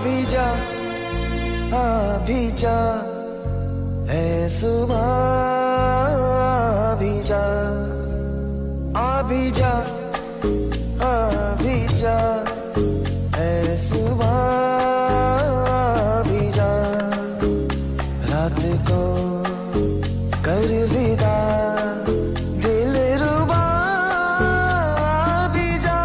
भी जा, आ भी जा, है सुबह आ भी जा, आ भी जा, आ भी जा, है सुबह आ भी जा, रात को कर विदा दिल रुबा, आ भी जा,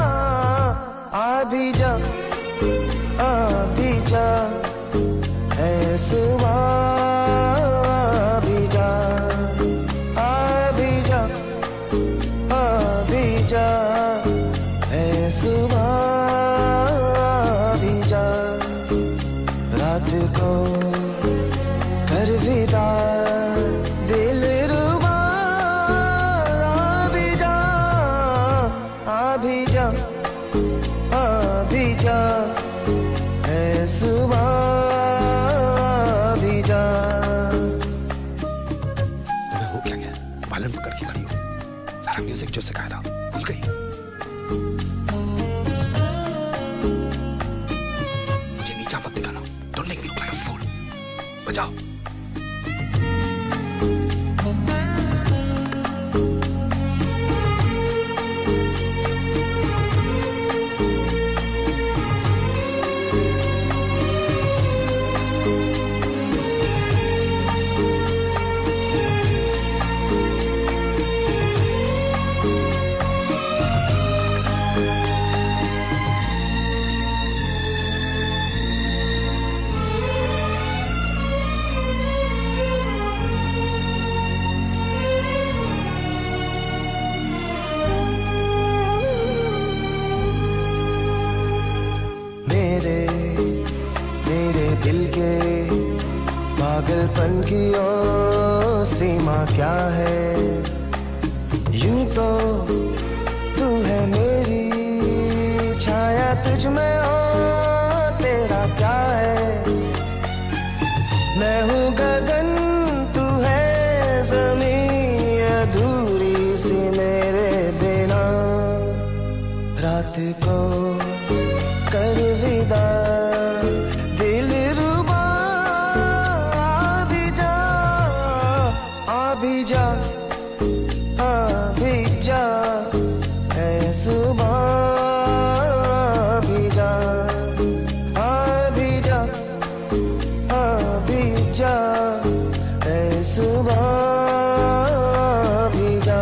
आ भी जा, आ भी जा, है सुबह आ भी जा, आ भी जा, आ भी जा, है सुबह आ भी जा, रात को कर विदा दिल रुबा, आ भी जा, आ भी जा, आ भी जा, है सुबह आ भी जा। तुम्हें हो क्या गया? बालन पकड़ के खड़ी हो, सारा म्यूजिक जो सिखाया था भूल गई? मुझे नीचा मत दिखाना, don't make me look like a fool. बजाओ। पागलपन की ओ सीमा क्या है, यूं तो तू है मेरी छाया, तुझ में ओ तेरा क्या है, मैं हूँ गगन तू है ज़मीं, अधूरी सी मेरे बिना, रात को कर विदा दिल रुबा, आ भी जा, आ भी जा, आ भी जा, है सुबह आ भी जा, आ भी जा, आ भी जा, है सुबह आ भी जा।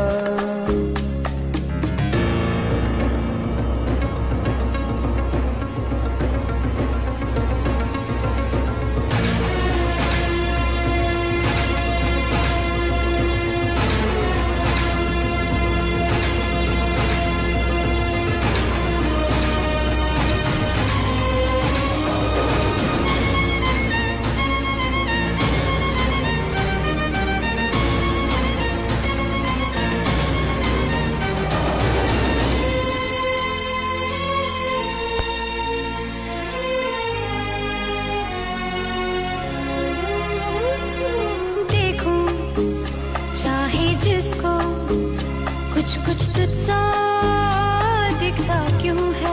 कुछ तुझसा दिखता क्यों है,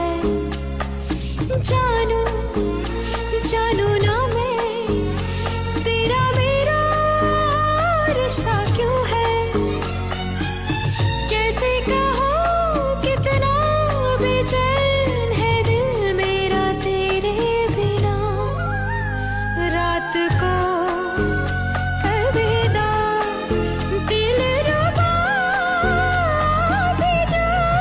जानू जानू ना मैं, तेरा मेरा रिश्ता क्यों है, कैसे कहूँ कितना बेचैन है दिल मेरा तेरे बिना, रात को कर विदा दिल रुबा, आ भी जा,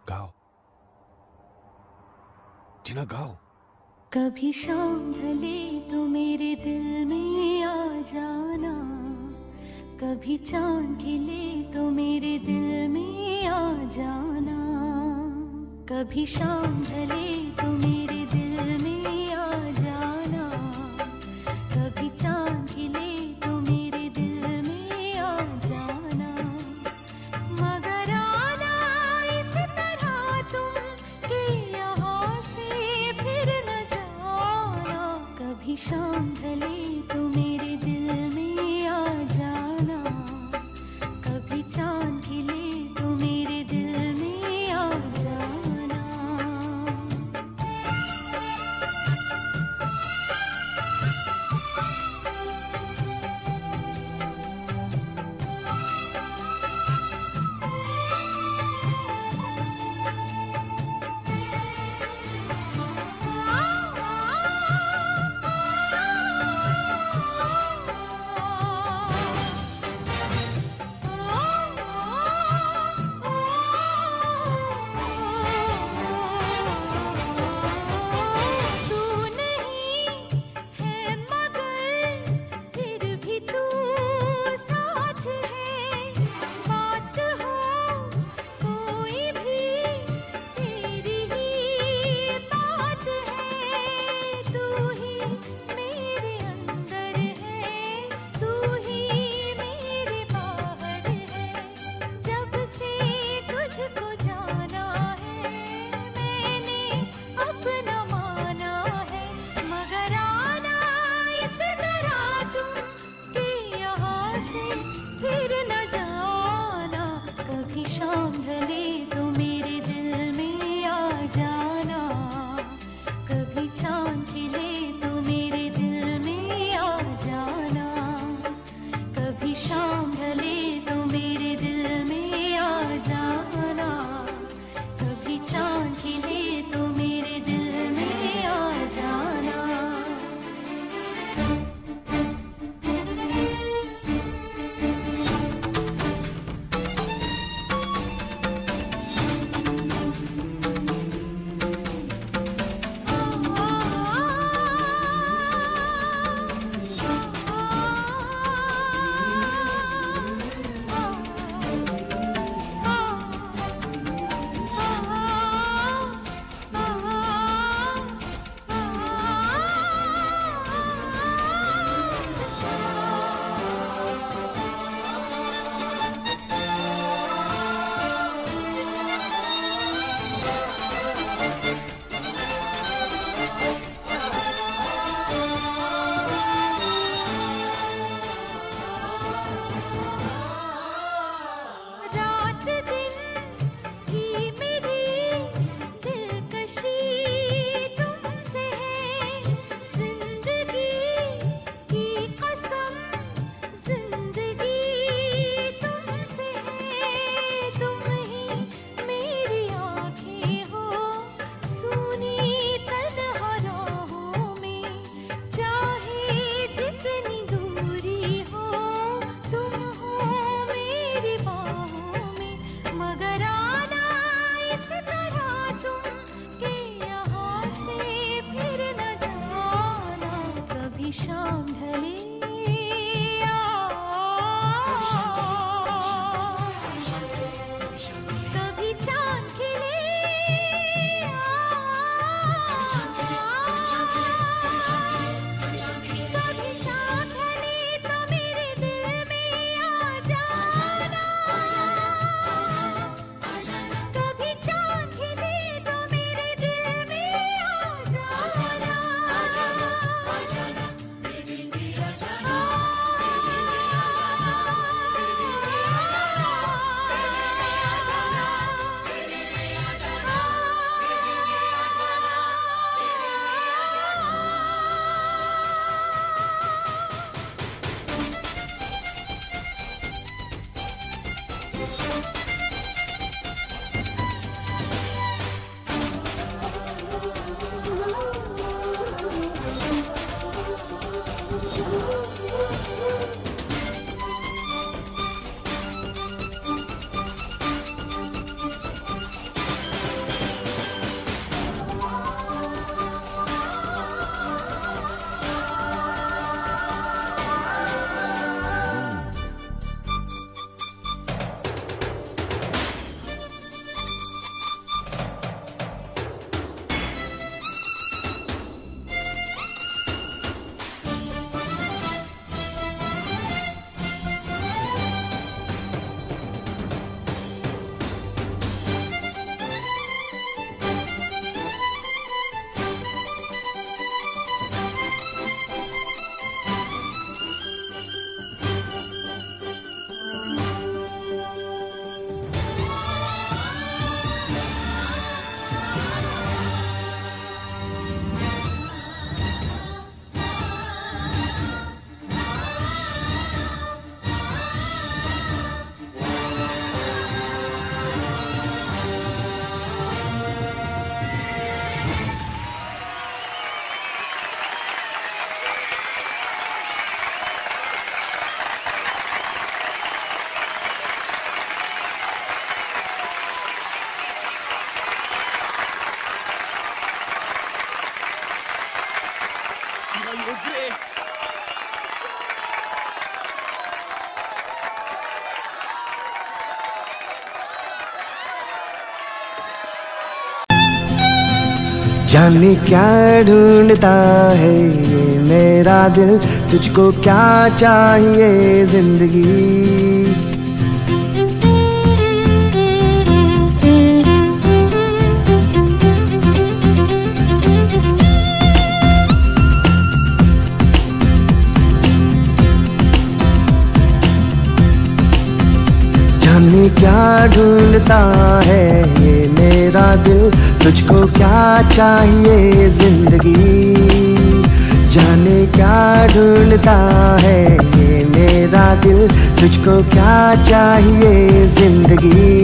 गाओ जीना, गाओ। कभी शाम ढले तो मेरे दिल में आ जाना, कभी चांद खिले तो मेरे दिल में आ जाना, कभी शाम ढले तो मेरे दिल में आ जाना, कभी चांद खिले तो मेरे दिल में आ जाना, मगर आना इस तरह तुम कि यहाँ से फिर न जाना, कभी शाम ढले तो मेरे दिल में आ जाना, कभी चांद खिले तो मेरे दिल में आ जाना। जाने क्या ढूंढता है ये मेरा दिल, तुझको क्या चाहिए जिंदगी। जाने क्या ढूंढता है ये मेरा दिल, तुझको क्या चाहिए जिंदगी। जाने क्या ढूंढता है ये मेरा दिल, तुझको क्या चाहिए जिंदगी।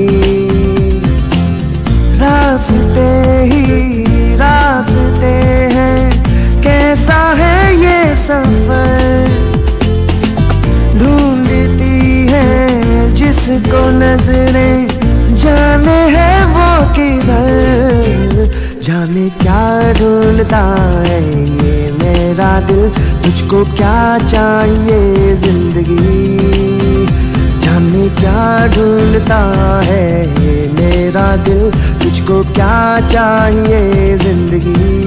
रास्ते ही रास्ते हैं, कैसा है ये सफर, ढूंढती है जिसको नजरें, जाने है वो किधर। जाने क्या ढूंढता है ये मेरा दिल, तुझको क्या चाहिए जिंदगी। जाने क्या ढूंढता है ये मेरा दिल, तुझको क्या चाहिए जिंदगी।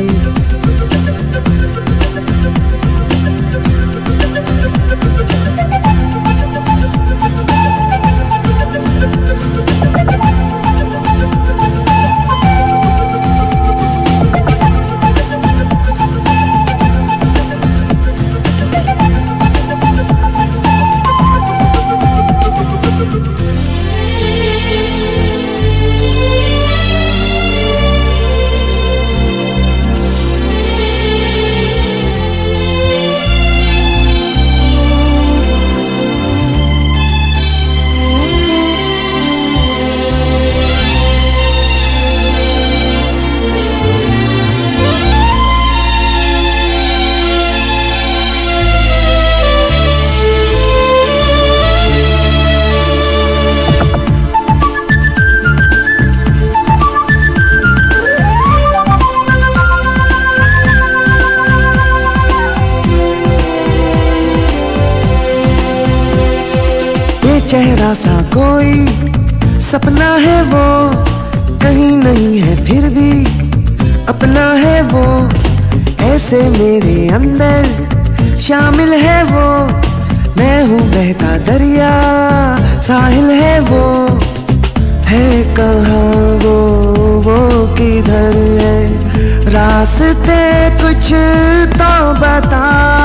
चेहरा सा कोई सपना है वो, कहीं नहीं है फिर भी अपना है वो। ऐसे मेरे अंदर शामिल है वो, मैं हूँ बहता दरिया साहिल है वो। है कहाँ वो किधर है, रास्ते कुछ तो बता,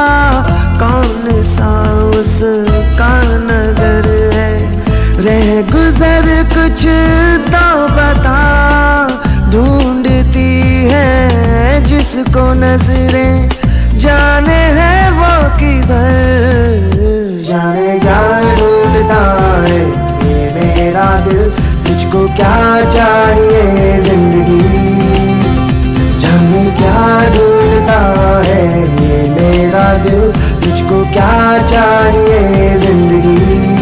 कौन सा उसका नगर है, रह गुजर कुछ तो बता। ढूंढती है जिसको नजरें, जाने है वो किधर। जाने क्या ढूंढता है ये मेरा दिल, तुझको क्या चाहिए जिंदगी। जाने क्या ढूंढता है ये मेरा दिल, तुझको क्या चाहिए जिंदगी।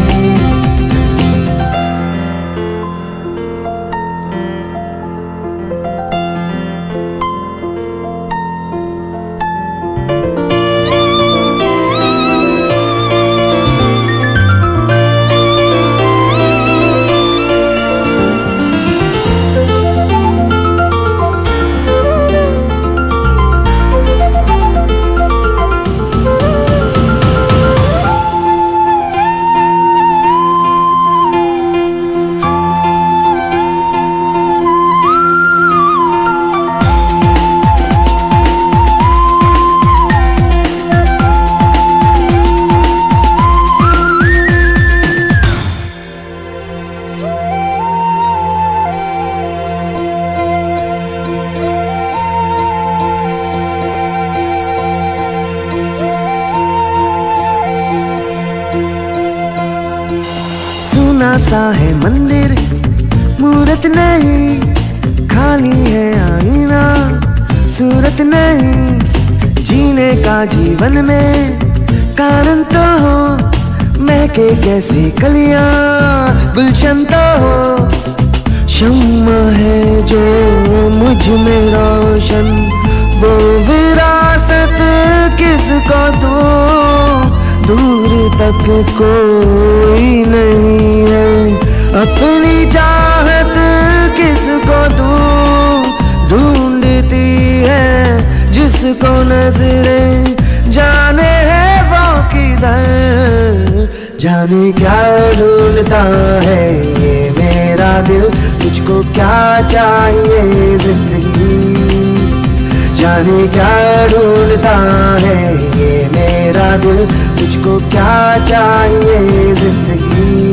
सा है मंदिर, मूरत नहीं, खाली है आईना, सूरत नहीं। जीने का जीवन में कारण तो हो, महके कैसे कलियां गुलशन तो हो। शम्मा है जो मुझ में रोशन, वो विरासत किसको दूं। दूर तक कोई नहीं है, अपनी चाहत किसको दूं। ढूंढती किसको नजरें जाने है वो किधर, जाने क्या ढूंढता है ये मेरा दिल, तुझको क्या चाहिए जिंदगी, जाने क्या ढूंढता है ये मेरा दिल, तुझको क्या चाहिए जिंदगी।